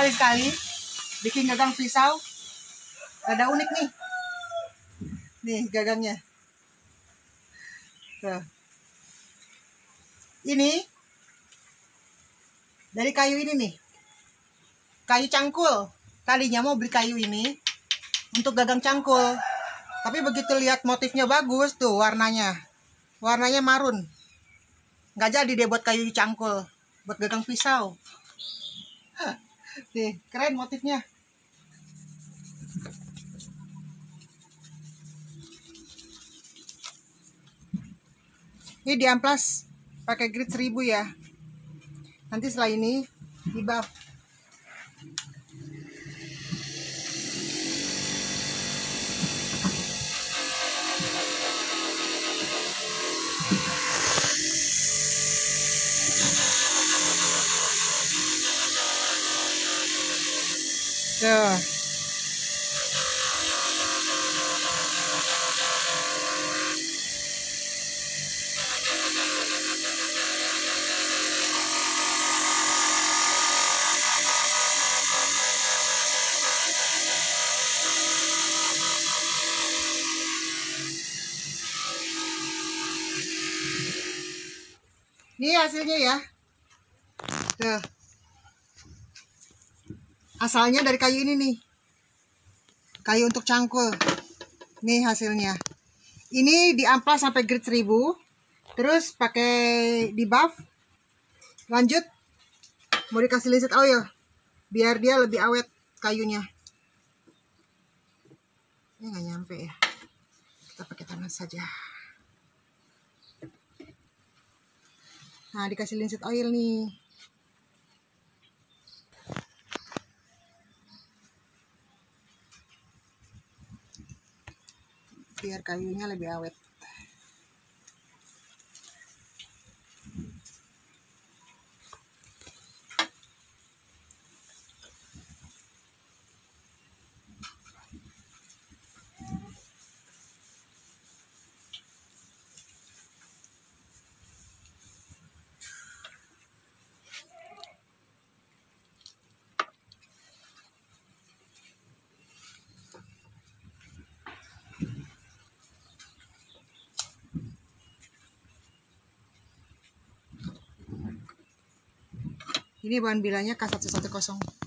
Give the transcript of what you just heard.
sekali-sekali bikin gagang pisau. Ada unik nih. Nih gagangnya. Tuh. Ini dari kayu ini nih. Kayu cangkul. Tadinya mau beli kayu ini untuk gagang cangkul. Tapi begitu lihat motifnya bagus tuh warnanya. Warnanya marun. Nggak jadi deh buat kayu cangkul. Buat gagang pisau. Nih, keren motifnya. Ini diamplas pakai grit 1000 ya. Nanti setelah ini di buff. Tuh. Ini hasilnya ya. Tuh. Asalnya dari kayu ini nih. Kayu untuk cangkul. Nih hasilnya. Ini diamplas sampai grit 1000. Terus pakai di buff. Lanjut mau dikasih linseed oil biar dia lebih awet kayunya. Ini nggak nyampe ya. Kita pakai tangan saja. Nah, dikasih linseed oil nih. Biar kayunya lebih awet. Ini bahan bilanya K110.